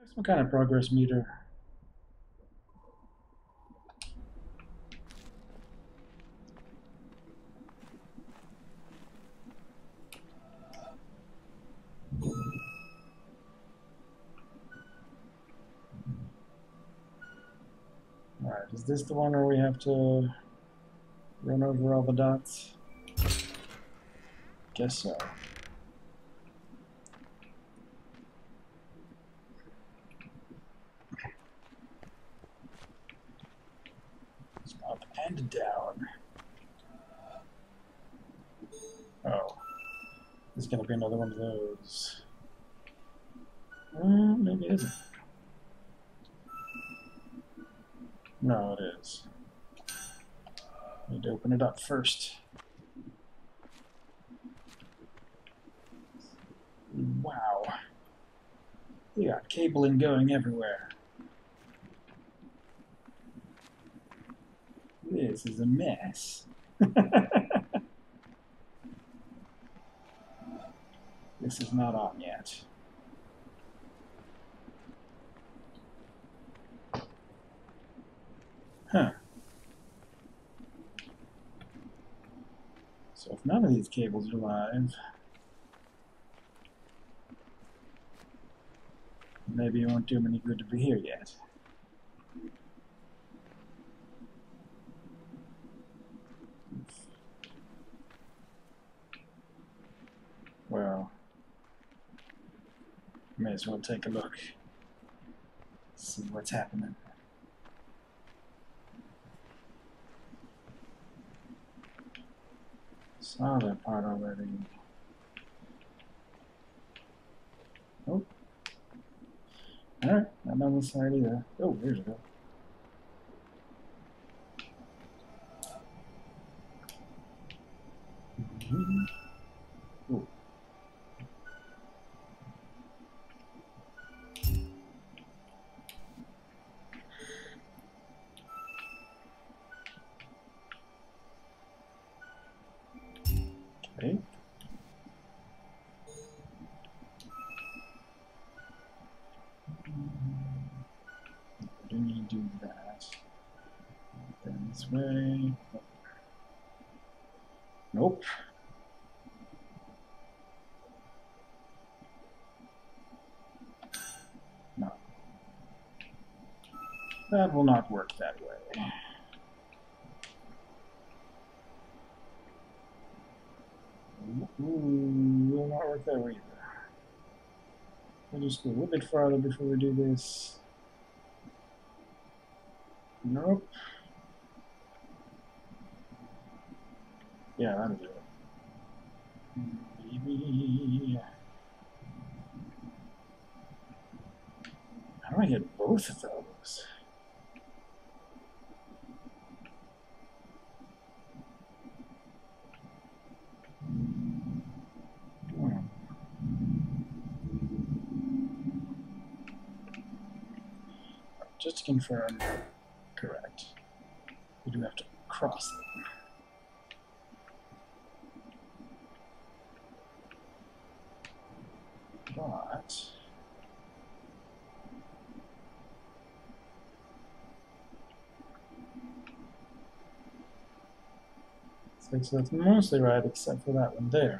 Some kind of progress meter. Alright, is this the one where we have to run over all the dots? Guess so. It's up and down. Oh. There's gonna be another one of those. Maybe it isn't. No, it is. Need to open it up first. Wow. We got cabling going everywhere. This is a mess. This is not on yet. Huh. So if none of these cables are live, maybe it won't do them any good to be here yet. Well, may as well take a look. See what's happening. Saw that part already. Oh. Alright, not on this side either. Oh, here's a go. Oh. Okay. I do need to do that. Then this way. Nope. No. That will not work that way. Ooh, will not work that way either. We'll just go a little bit farther before we do this. Nope. Yeah, that'll do it. Maybe. How do I get both of those? Just to confirm, correct. We do have to cross them. But so that's mostly right, except for that one there.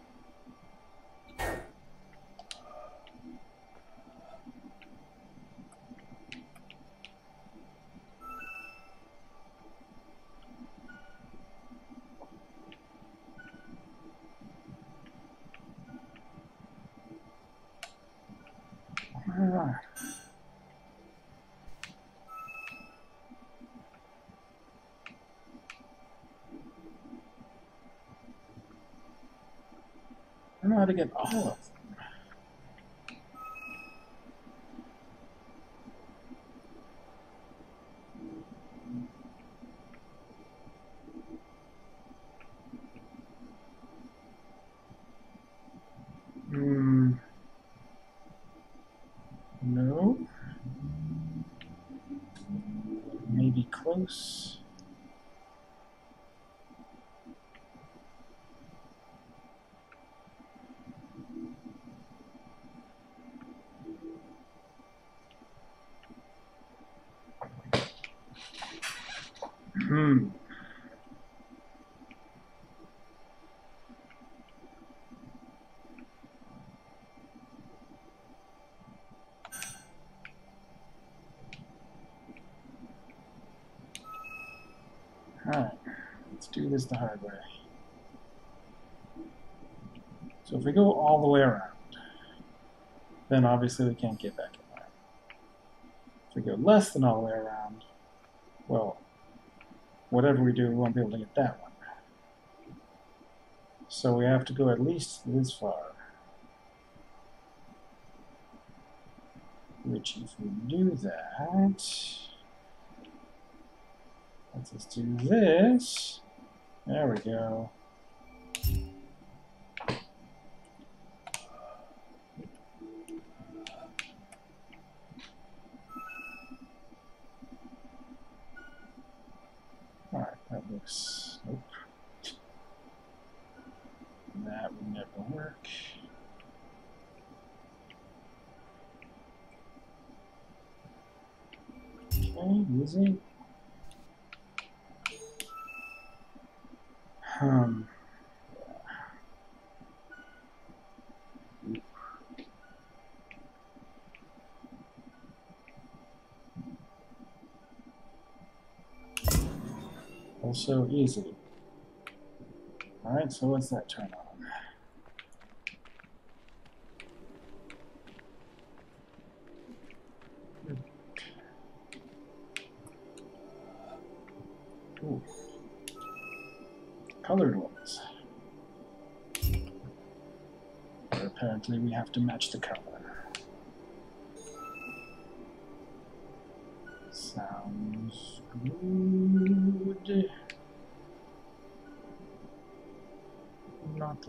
I don't know how to get all of them. No. Maybe close. Hmm. Alright, let's do this the hard way. So if we go all the way around, then obviously we can't get back in there. If we go less than all the way around, well, whatever we do, we won't be able to get that one. So we have to go at least this far. Which if we do that, let's just do this. There we go. Alright, that looks... Nope. That would never work. Okay, easy. Also easy. Alright, so what's that turn on? Ooh. Colored ones. But apparently we have to match the color. Sounds good. Not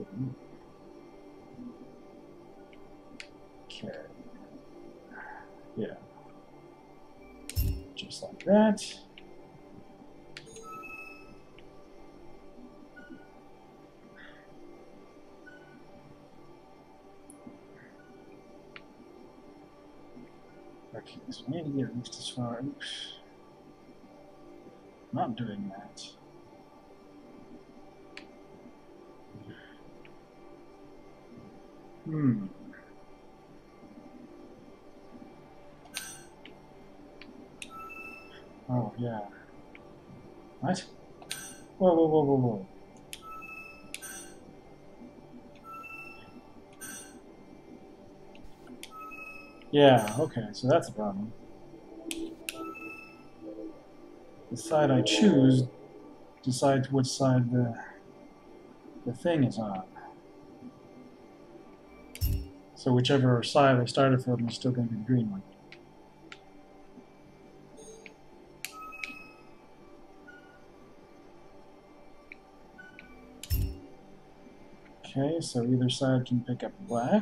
okay. Yeah. Just like that. Okay, so we need to get at least as far. Oops. Not doing that. Oh, yeah. What? Whoa, whoa, whoa, whoa, whoa. Yeah, okay, so that's a problem. The side I choose decides which side the thing is on. So whichever side I started from is still going to be the green one. Okay, so either side can pick up black.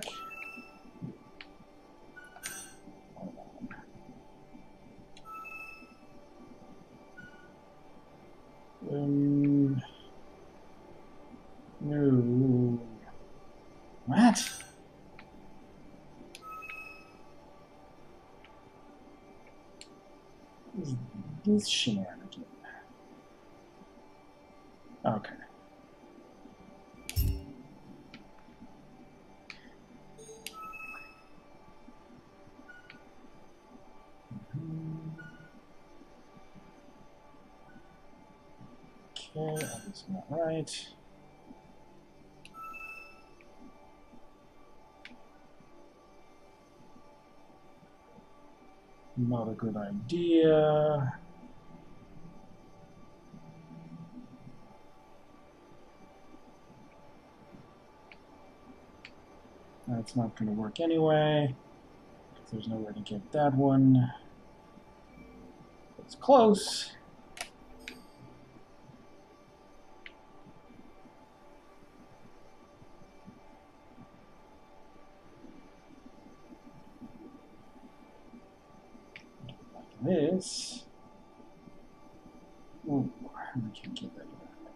No. What? What is this shenanigan? Okay. Okay, that's not right. Not a good idea. That's not going to work anyway. There's no way to get that one. It's close. Like this. Ooh, I can't get that.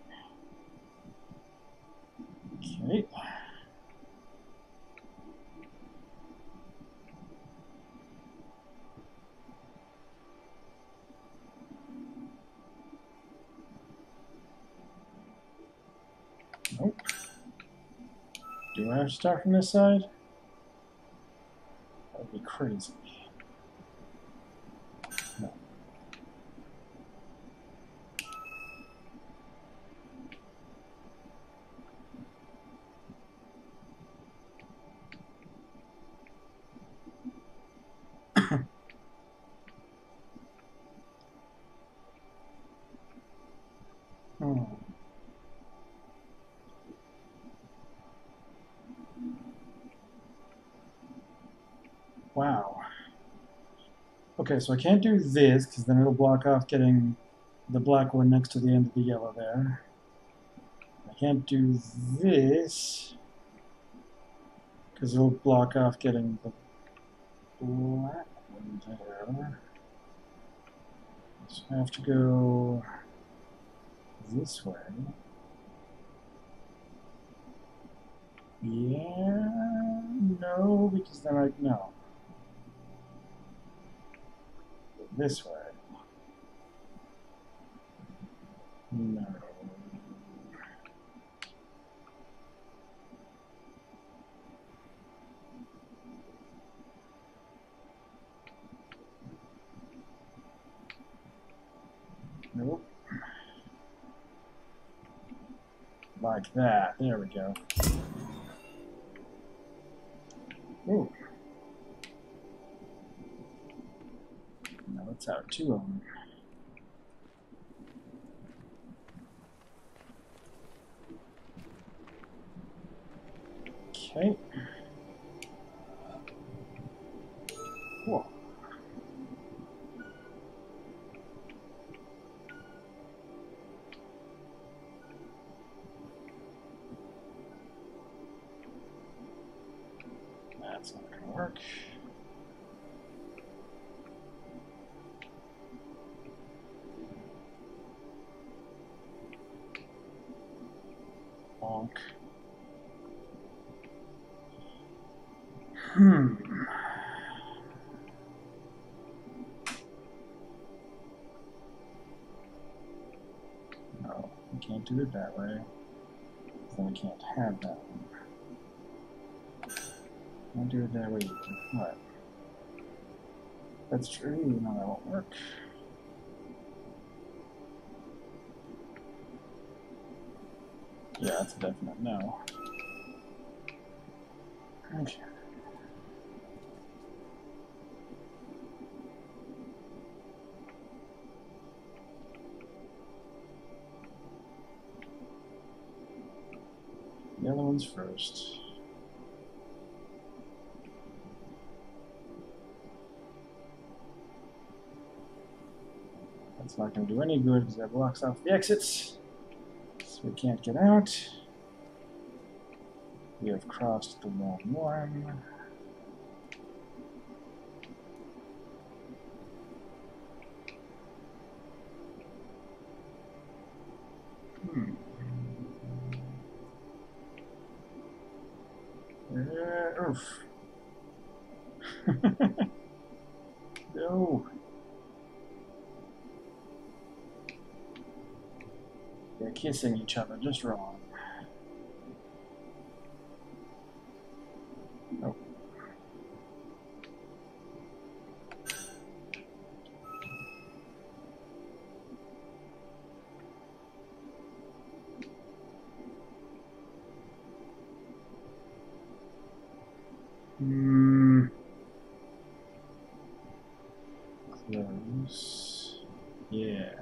Okay. Nope. Do I have to start from this side? That would be crazy. No. Hmm. Wow. Okay, so I can't do this because then it'll block off getting the black one next to the end of the yellow there. I can't do this because it'll block off getting the black one there. So I have to go this way. Yeah, no, because then I, no. This way. No. Nope. Like that. There we go. Ooh. Now let's have two of them. Okay. Cool. That's not going to work. Bonk. No, we can't do it that way. Then we can't have that one. Can't do it that way either. What? That's true. No, that won't work. Yeah, that's a definite no. Okay. The other one's first. That's not going to do any good because that blocks off the exits. So we can't get out. We have crossed the wrong one. Oof. No. They're kissing each other just wrong. Oh. Close. Yeah.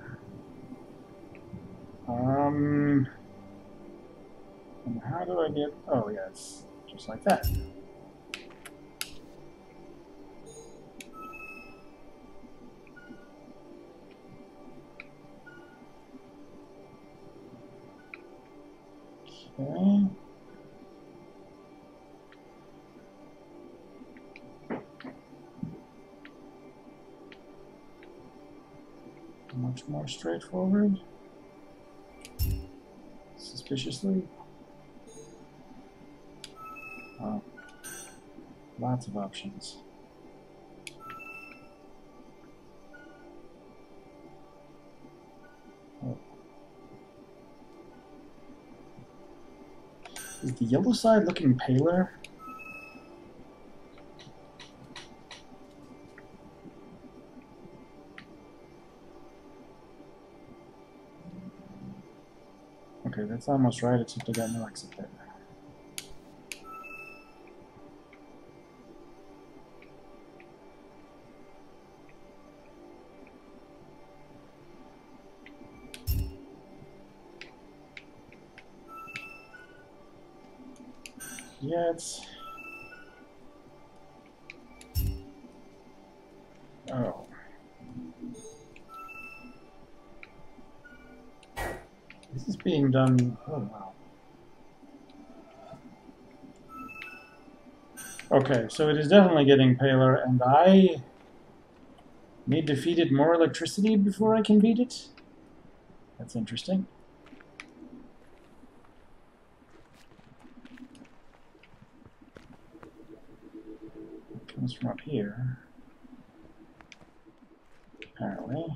And how do I get... Oh, yeah, it's just like that. Okay. Much more straightforward. Suspiciously. Oh. Lots of options. Oh. Is the yellow side looking paler? Okay, that's almost right, except I got no exit there. Yeah, it's... Oh. This is being done... Oh, wow. Okay, so it is definitely getting paler, and I need to feed it more electricity before I can beat it? That's interesting. It comes from up here, apparently.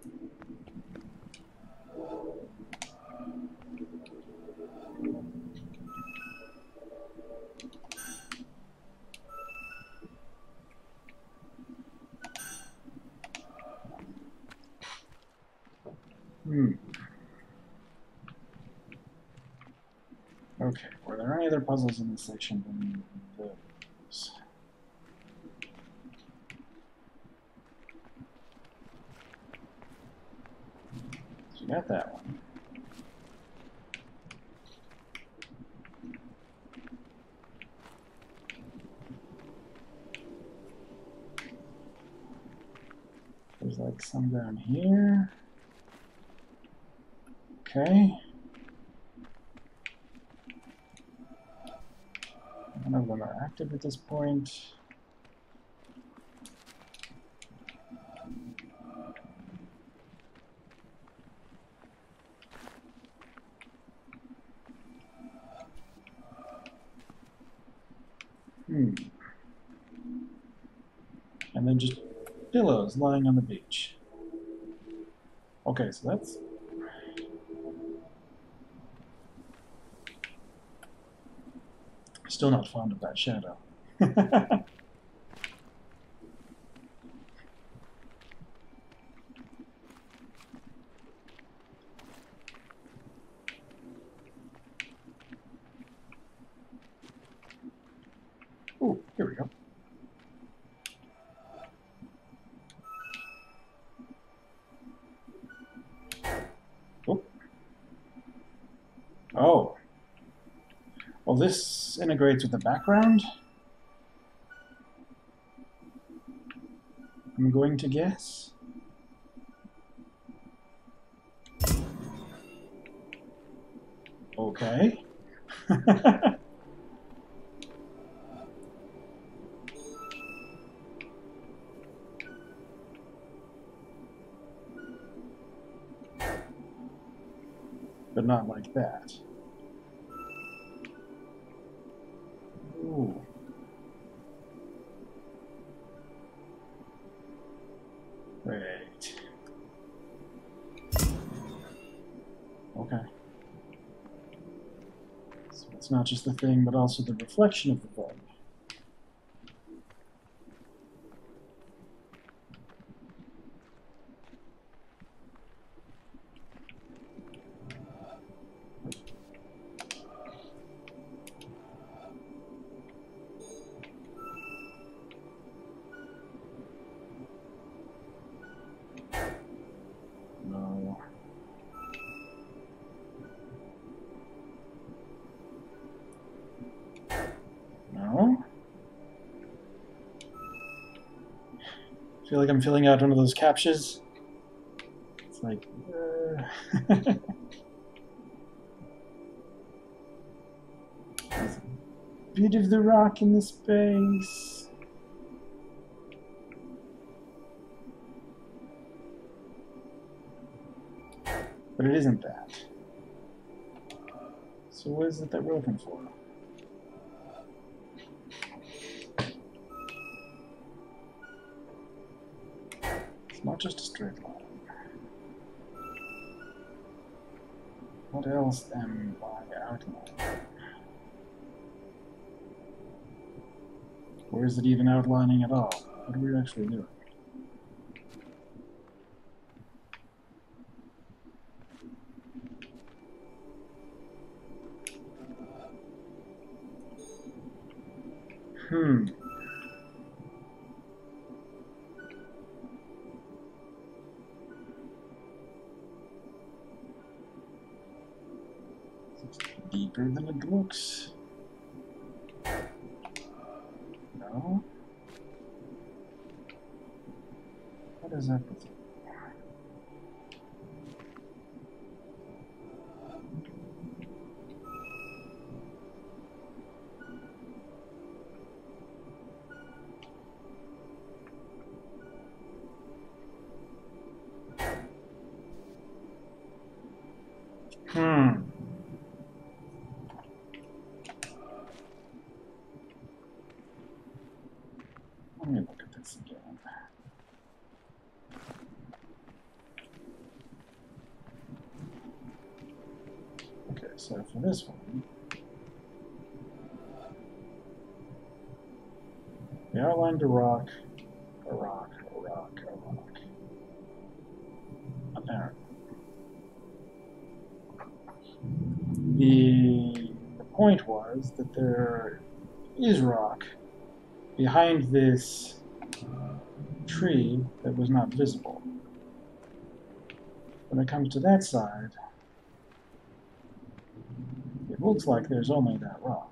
Okay, were there any other puzzles in this section than those? So you got that one. There's like some down here. Okay. None of them are active at this point. And then just pillows lying on the beach. Okay, so that's... Still not fond of that shadow. Ooh, here we go. Oh. Oh. Well, this integrates with the background. I'm going to guess. Okay. But not like that. Ooh. Wait. Okay. So it's not just the thing, but also the reflection of the thing. No. No? I feel like I'm filling out one of those captchas. It's like... There's a bit of the rock in the space. But it isn't that. So what is it that we're looking for? It's not just a straight line. What else am I outlining? Or is it even outlining at all? What are we actually doing? It's deeper than it looks. No? What is up with it? Let me look at this again. Okay, so for this one, we outlined a rock, a rock, a rock, a rock. Apparently. The point was that there is rock behind this tree that was not visible. When it comes to that side, it looks like there's only that rock.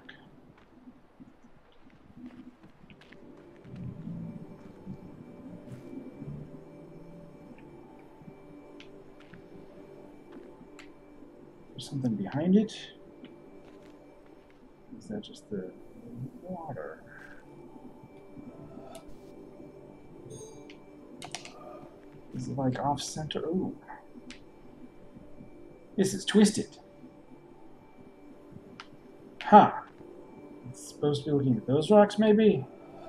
There's something behind it? Is that just the water? Is it like off-center? Ooh. This is twisted. Huh. It's supposed to be looking at those rocks, maybe?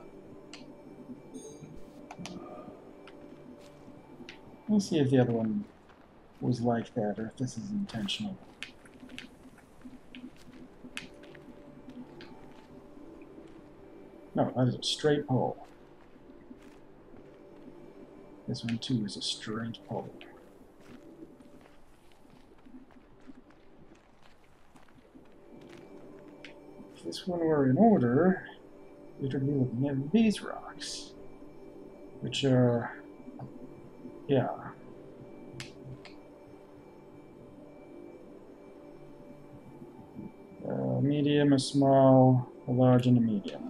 Let me see if the other one was like that, or if this is intentional. No, that is a straight pole. This one, too, is a straight pole. If this one were in order, it would be looking at these rocks, which are, yeah. A medium, a small, a large, and a medium.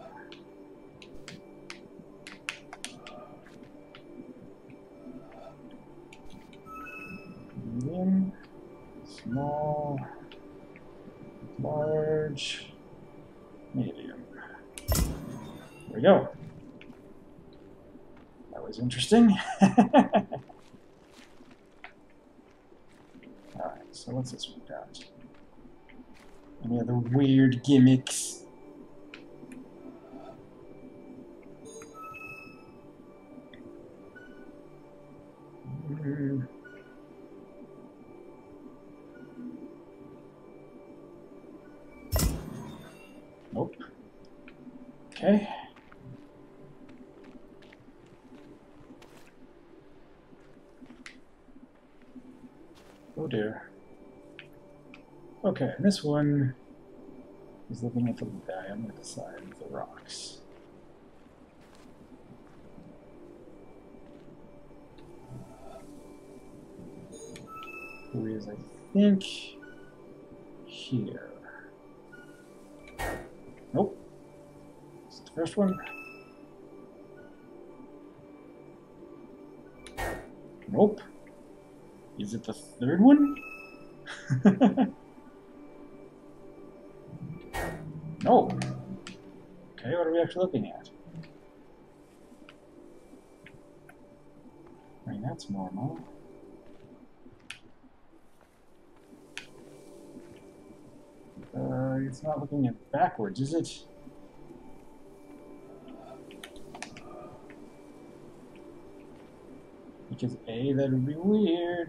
Medium, small, large, medium. There we go. That was interesting. Alright, so what's this one got? Any other weird gimmicks? Nope. Okay. Oh dear. Okay, this one is looking at the diameter side of the rocks. Who is, I think, here. Nope. It's the first one. Nope. Is it the third one? No. Okay, what are we actually looking at? I mean, that's normal. It's not looking at backwards, is it? Because A, that would be weird.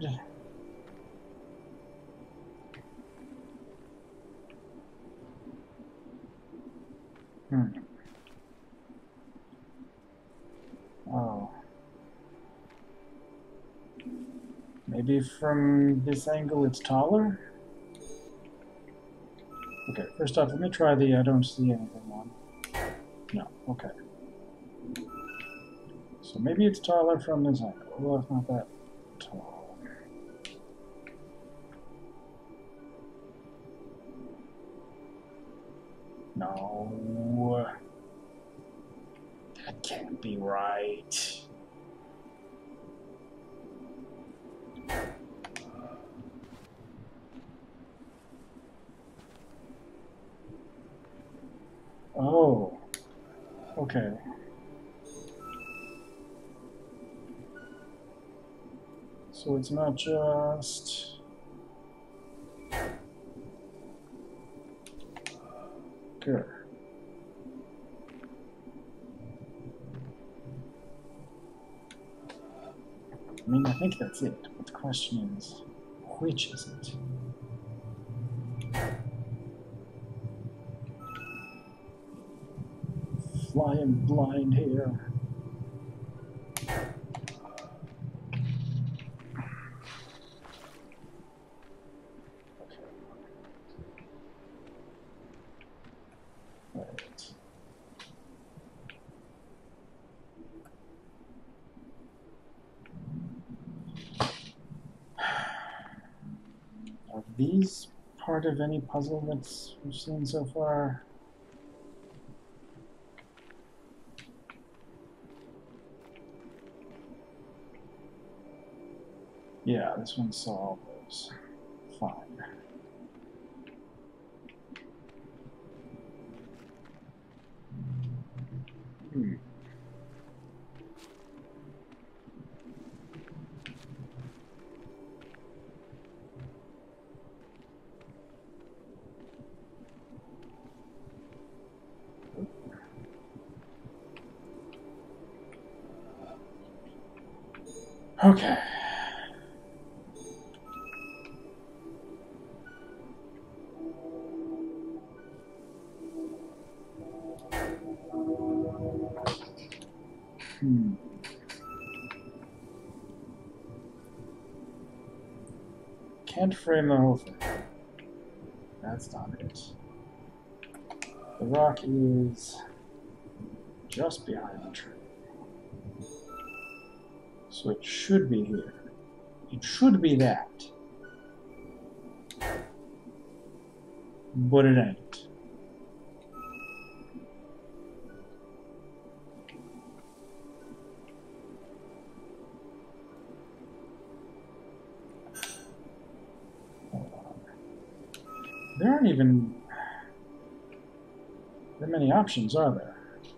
Maybe from this angle it's taller? Okay, first off, let me try the I don't see anything one. No, okay. So maybe it's taller from this angle. Well, it's not that tall. No. That can't be right. Oh. Okay. So it's not just... Good. I mean, I think that's it. But the question is, which is it? Flying blind here. Are these part of any puzzle that's we've seen so far? Yeah, this one saw all those. Fine. Hmm. Okay. Hmm. Can't frame the whole thing. That's not it. The rock is just behind the tree. So it should be here. It should be that. But it ain't. There aren't even that many options, are there?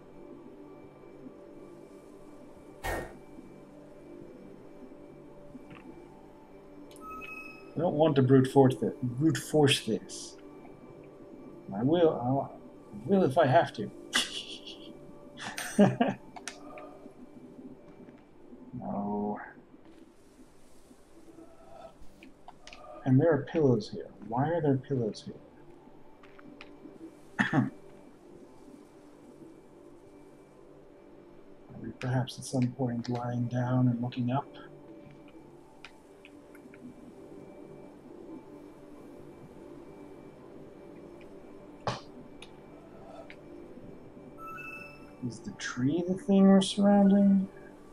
I don't want to brute force this. I will if I have to. No. And there are pillows here. Why are there pillows here? Are we perhaps at some point lying down and looking up? Is the tree the thing we're surrounding?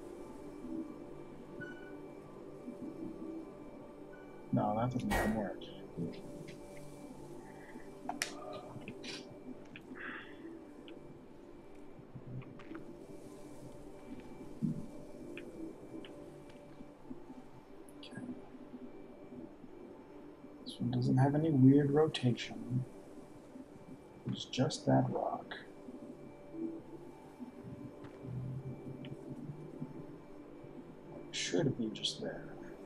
No, that doesn't even work. Okay. This one doesn't have any weird rotation. It's just that rock. It should be just there.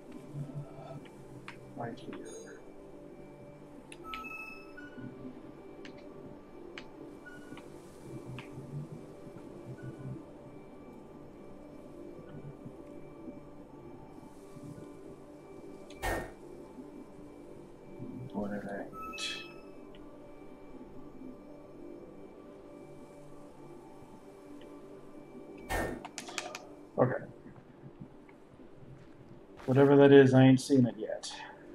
Right here. But it ain't. Okay. Whatever that is, I ain't seen it yet.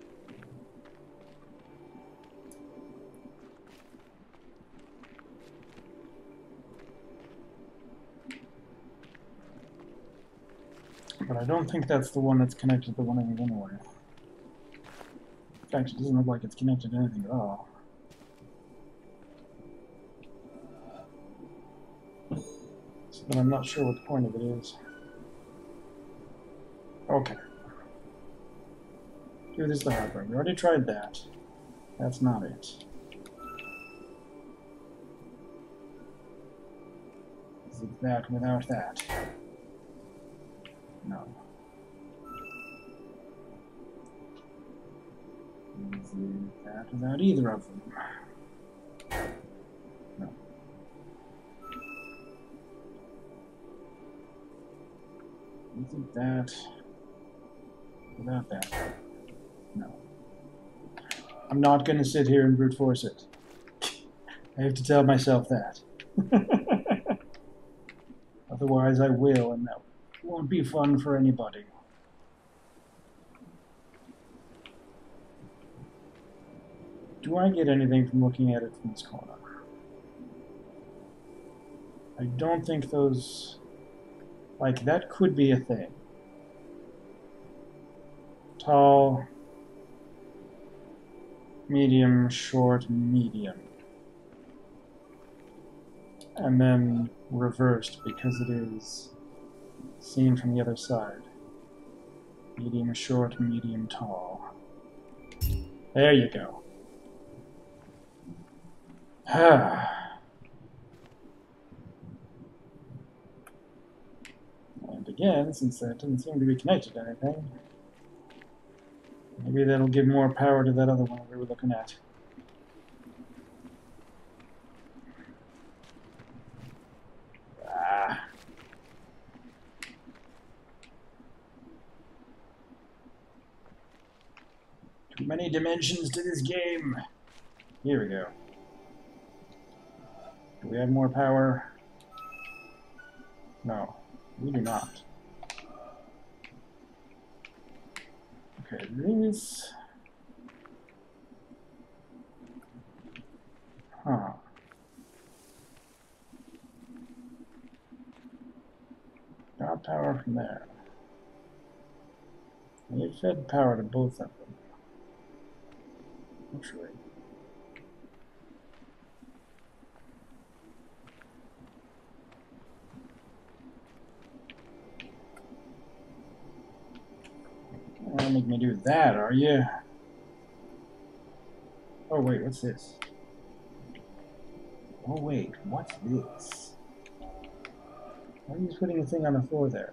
But I don't think that's the one that's connected to the one I need anyway. In fact, it doesn't look like it's connected to anything at all. So then I'm not sure what the point of it is. Okay. Dude, this is the hard part. We already tried that. That's not it. Is it that without that? No. Is it that without either of them? No. Is it that without that? No. I'm not going to sit here and brute force it. I have to tell myself that. Otherwise I will, and that won't be fun for anybody. Do I get anything from looking at it from this corner? I don't think those... Like, that could be a thing. Tall, medium, short, medium. And then reversed because it is seen from the other side. Medium, short, medium, tall. There you go. And again, since that doesn't seem to be connected to anything, maybe that'll give more power to that other one we were looking at. Too many dimensions to this game. Here we go. Do we have more power? No, we do not. Okay, these... Huh. Got power from there. We fed power to both of them. Actually. You don't make me do that, are you? Oh wait, what's this? Oh wait, what's this? Why are you putting a thing on the floor there?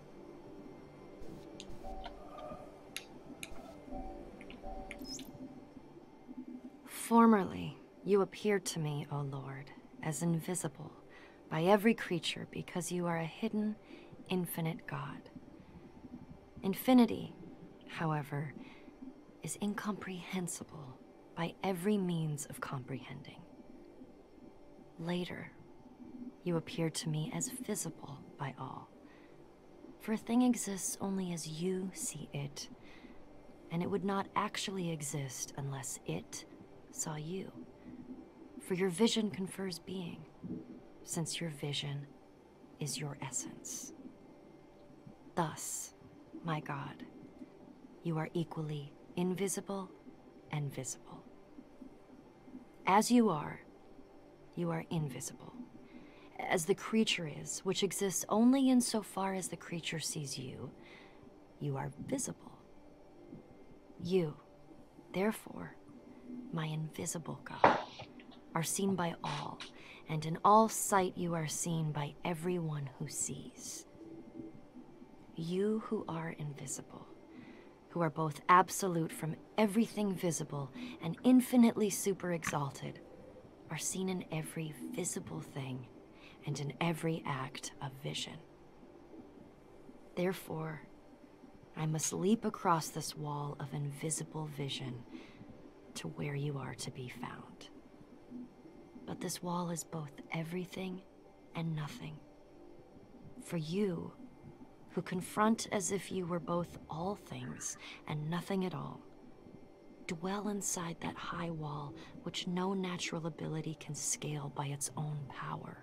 Formerly, you appeared to me, O Lord, as invisible by every creature because you are a hidden, infinite God. Infinity, however, is incomprehensible by every means of comprehending. Later, you appeared to me as visible by all. For a thing exists only as you see it, and it would not actually exist unless it saw you. For your vision confers being, since your vision is your essence. Thus, my God, you are equally invisible and visible. As you are invisible, as the creature is, which exists only insofar as the creature sees you, you are visible. You, therefore, my invisible God, are seen by all, and in all sight you are seen by everyone who sees. You who are invisible, who are both absolute from everything visible and infinitely super exalted, are seen in every visible thing and in every act of vision. Therefore, I must leap across this wall of invisible vision to where you are to be found. But this wall is both everything and nothing. For you, who confront as if you were both all things and nothing at all. Dwell inside that high wall which no natural ability can scale by its own power.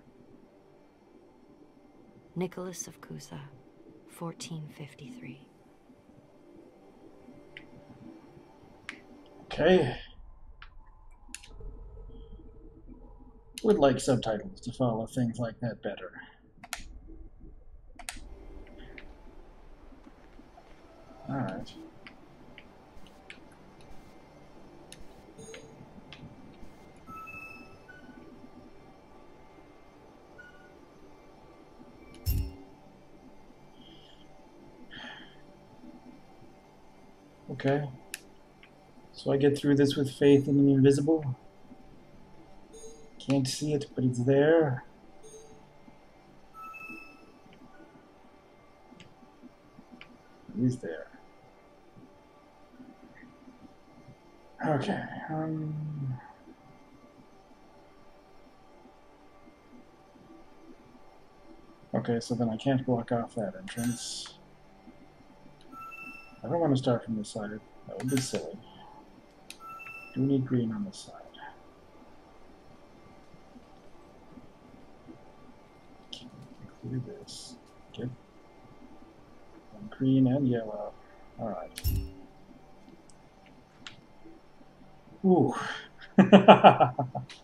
Nicholas of Cusa, 1453. Okay. Would like subtitles to follow things like that better. Alright. Okay. So I get through this with faith in the invisible. Can't see it, but it's there. It is there. Okay. Okay, so then I can't block off that entrance. I don't want to start from this side. That would be silly. Do need green on this side. Clear this. Get green and yellow. Alright. Ooh. Alright.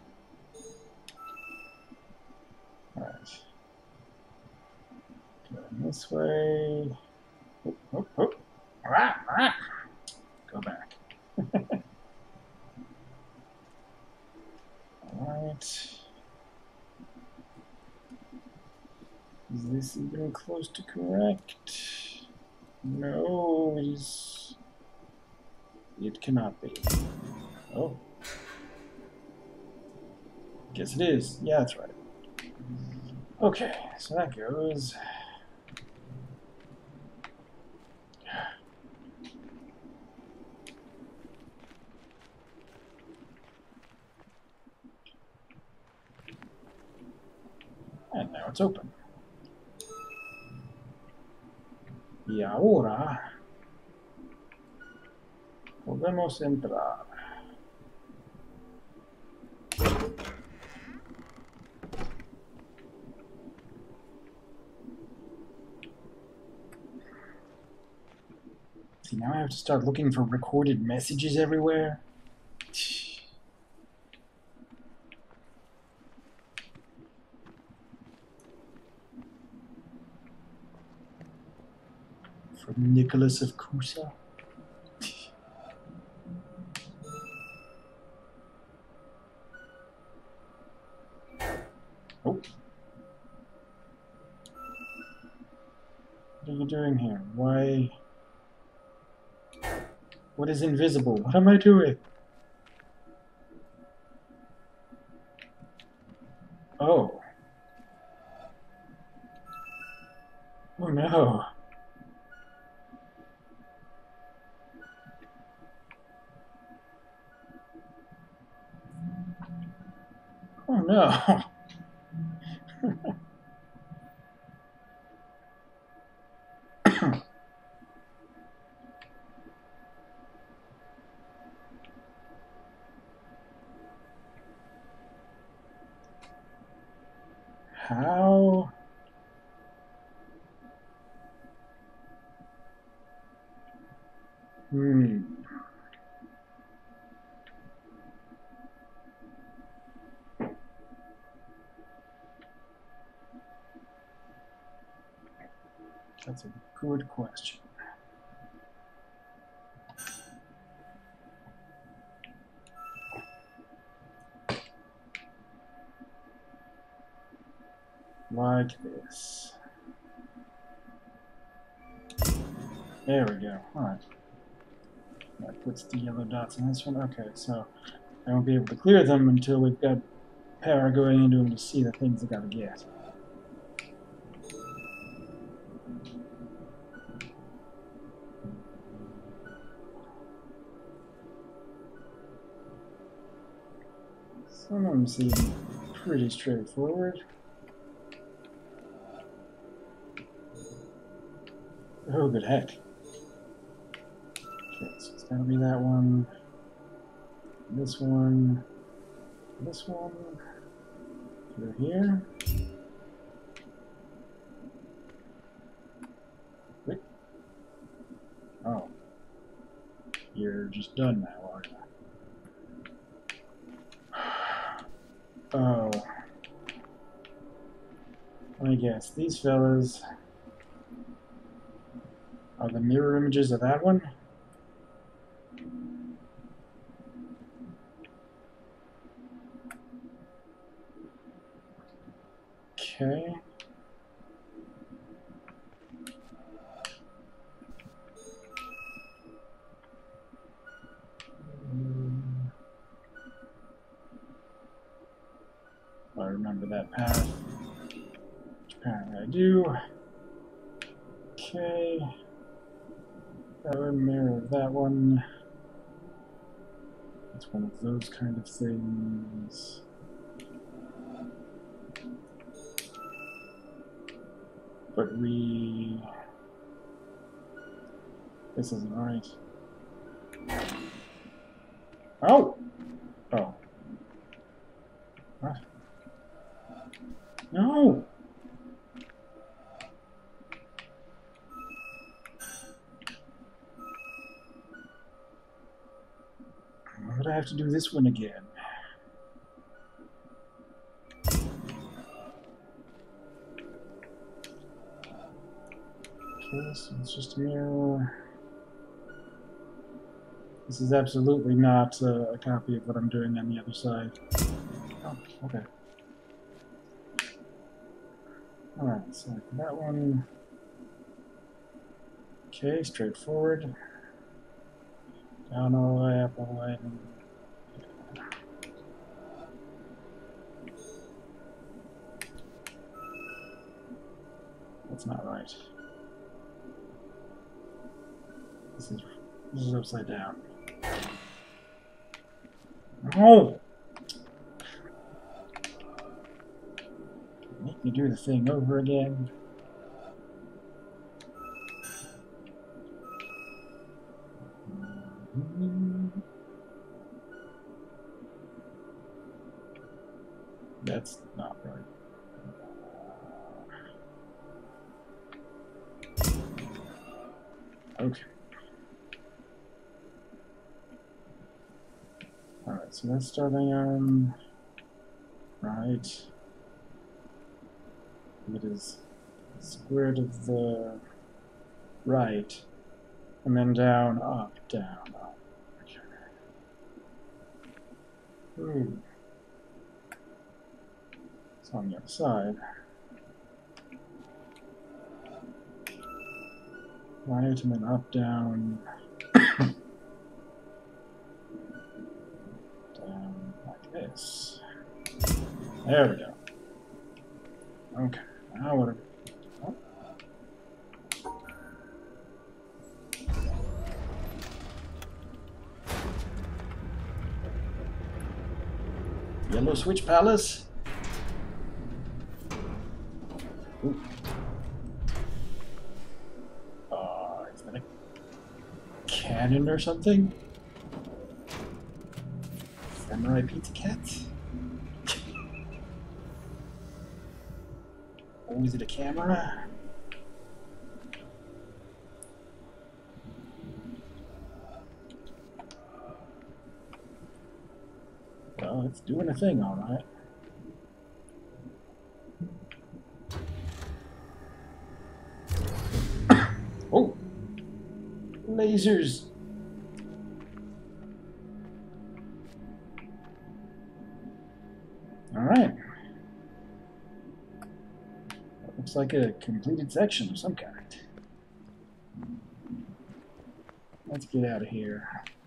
Going this way. Oh, oh, oh. Alright, alright. Go back. Alright. Is this even close to correct? No, it is. It cannot be. Oh. Guess it is. Yeah, that's right. Okay, so that goes. And now it's open. Y ahora podemos entrar. See, now I have to start looking for recorded messages everywhere. From Nicholas of Cusa. Oh. What are you doing here? Why? What is invisible? What am I doing? Oh. Oh no. Oh no. How? That's a good question. Like this. There we go. Alright. That puts the yellow dots in this one. Okay, so I won't be able to clear them until we've got power going into them to see the things I gotta get. Some of them seem pretty straightforward. Oh, good heck. Okay, so it's gotta be that one. This one. This one. Through here. Wait. Oh. You're just done now, aren't you? Oh. Let me guess. These fellas are the mirror images of that one? Okay. I remember that path. Which apparently I do. Okay. That one mirror that one. It's one of those kind of things. But this isn't right. Oh! Oh. What? No! Why would I have to do this one again? Okay, so it's just a mirror. This is absolutely not a copy of what I'm doing on the other side. Oh, okay. Alright, so that one. Okay, straightforward. Down all the way, up all the way. That's not right. This is upside down. No! Make me do the thing over again. That's not right. Okay. Alright, so that's starting on right. It is square to the right, and then down, up, down, up. Okay. Ooh. It's on the other side. Right, and then up, down. Down like this. There we go. Okay, now what are we... Oh. Yellow Switch Palace? Ooh. Is that a cannon or something? Samurai Pizza Cat? Or is it a camera? Well, it's doing a thing, all right. Oh! Lasers! Alright. That looks like a completed section of some kind. Let's get out of here.